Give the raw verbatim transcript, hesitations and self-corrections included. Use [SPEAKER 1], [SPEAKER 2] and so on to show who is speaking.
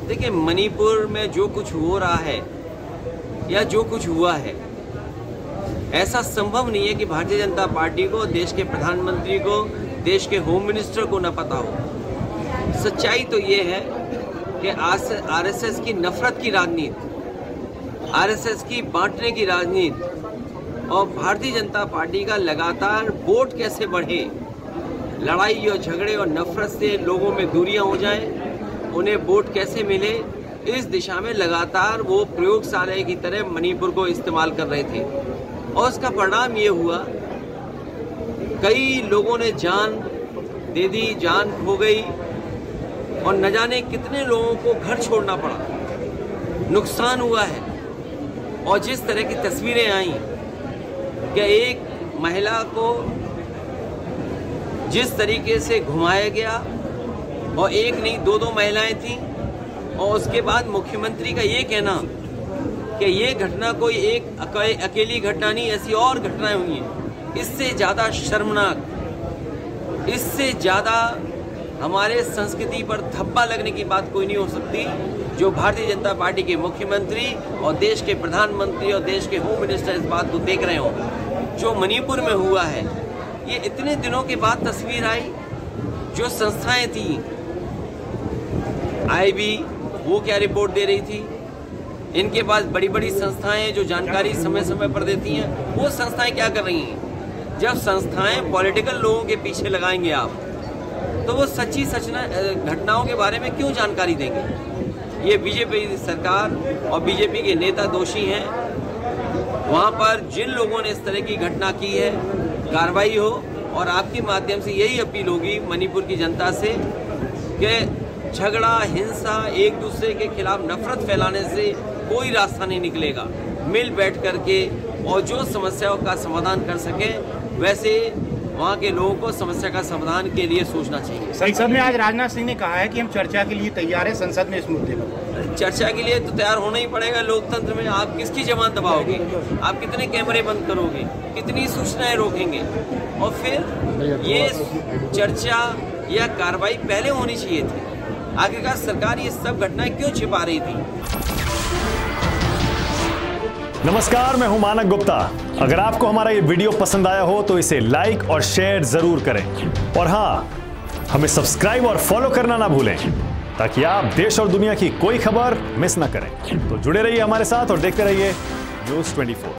[SPEAKER 1] देखिए, मणिपुर में जो कुछ हो रहा है या जो कुछ हुआ है, ऐसा संभव नहीं है कि भारतीय जनता पार्टी को, देश के प्रधानमंत्री को, देश के होम मिनिस्टर को न पता हो। सच्चाई तो ये है कि आरएसएस की नफरत की राजनीति, आरएसएस की बांटने की राजनीति और भारतीय जनता पार्टी का लगातार वोट कैसे बढ़े, लड़ाई और झगड़े और नफरत से लोगों में दूरियां हो जाएं, उन्हें वोट कैसे मिले, इस दिशा में लगातार वो प्रयोगशाला की तरह मणिपुर को इस्तेमाल कर रहे थे। और उसका परिणाम ये हुआ, कई लोगों ने जान दे दी, जान खो गई और न जाने कितने लोगों को घर छोड़ना पड़ा, नुकसान हुआ है। और जिस तरह की तस्वीरें आई कि एक महिला को जिस तरीके से घुमाया गया, और एक नहीं दो दो महिलाएं थीं, और उसके बाद मुख्यमंत्री का ये कहना कि ये घटना कोई एक अकेली घटना नहीं, ऐसी और घटनाएं हुई हैं। इससे ज़्यादा शर्मनाक, इससे ज़्यादा हमारे संस्कृति पर धब्बा लगने की बात कोई नहीं हो सकती, जो भारतीय जनता पार्टी के मुख्यमंत्री और देश के प्रधानमंत्री और देश के होम मिनिस्टर इस बात को देख रहे हो। जो मणिपुर में हुआ है, ये इतने दिनों के बाद तस्वीर आई। जो संस्थाएं थी, आई बी, वो क्या रिपोर्ट दे रही थी, इनके पास बड़ी बड़ी संस्थाएं जो जानकारी समय समय पर देती हैं, वो संस्थाएं क्या कर रही हैं? जब संस्थाएं पॉलिटिकल लोगों के पीछे लगाएंगे आप, तो वो सच्ची सचना घटनाओं के बारे में क्यों जानकारी देंगे? ये बीजेपी सरकार और बीजेपी के नेता दोषी हैं। वहाँ पर जिन लोगों ने इस तरह की घटना की है, कार्रवाई हो। और आपके माध्यम से यही अपील होगी मणिपुर की जनता से कि झगड़ा, हिंसा, एक दूसरे के खिलाफ नफरत फैलाने से कोई रास्ता नहीं निकलेगा। मिल बैठ करके और जो समस्याओं का समाधान कर सके, वैसे वहाँ के लोगों को समस्या का समाधान के लिए सोचना चाहिए।
[SPEAKER 2] संसद में आज राजनाथ सिंह ने कहा है कि हम चर्चा के लिए तैयार हैं संसद में इस मुद्दे पर।
[SPEAKER 1] चर्चा के लिए तो तैयार होना ही पड़ेगा। लोकतंत्र में आप किसकी जमानत दबाओगे? आप कितने कैमरे बंद करोगे? कितनी सूचनाएं रोकेंगे? और फिर ये चर्चा या कार्रवाई पहले होनी चाहिए थी। आखिरकार सरकार ये सब घटनाएं क्यों छिपा रही थी?
[SPEAKER 3] नमस्कार, मैं हूं मानक गुप्ता। अगर आपको हमारा ये वीडियो पसंद आया हो तो इसे लाइक और शेयर जरूर करें, और हां, हमें सब्सक्राइब और फॉलो करना ना भूलें, ताकि आप देश और दुनिया की कोई खबर मिस ना करें। तो जुड़े रहिए हमारे साथ और देखते रहिए न्यूज़ चौबीस।